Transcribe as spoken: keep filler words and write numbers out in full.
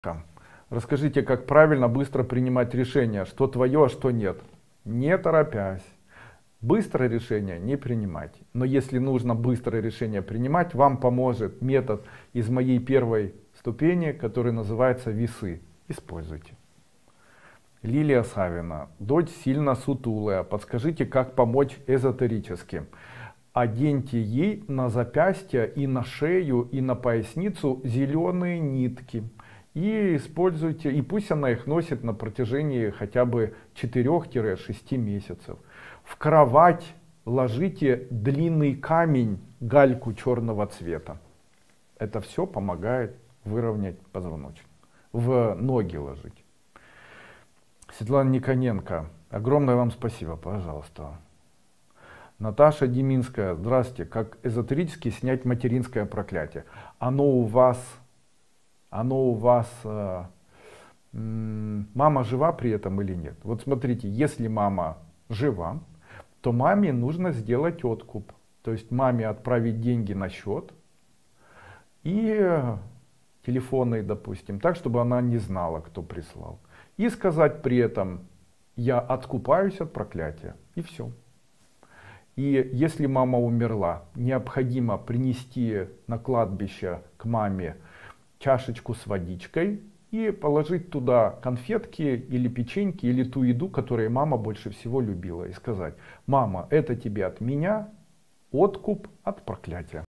Расскажите, как правильно быстро принимать решение, что твое, а что нет. Не торопясь. Быстрое решение не принимайте. Но если нужно быстрое решение принимать, вам поможет метод из моей первой ступени, который называется весы. Используйте. Лилия Савина. Дочь сильно сутулая. Подскажите, как помочь эзотерически. Оденьте ей на запястье и на шею и на поясницу зеленые нитки. И используйте, и пусть она их носит на протяжении хотя бы четырёх-шести месяцев. В кровать ложите длинный камень, гальку черного цвета. Это все помогает выровнять позвоночник. В ноги ложите. Светлана Никоненко. Огромное вам спасибо, пожалуйста. Наташа Деминская. Здравствуйте. Как эзотерически снять материнское проклятие? Оно у вас... Оно у вас, э, мама жива при этом или нет? Вот смотрите, если мама жива, то маме нужно сделать откуп. То есть маме отправить деньги на счет и телефонный, допустим, так, чтобы она не знала, кто прислал. И сказать при этом, я откупаюсь от проклятия. И все. И если мама умерла, необходимо принести на кладбище к маме чашечку с водичкой и положить туда конфетки или печеньки или ту еду, которую мама больше всего любила, и сказать: мама, это тебе от меня откуп от проклятия.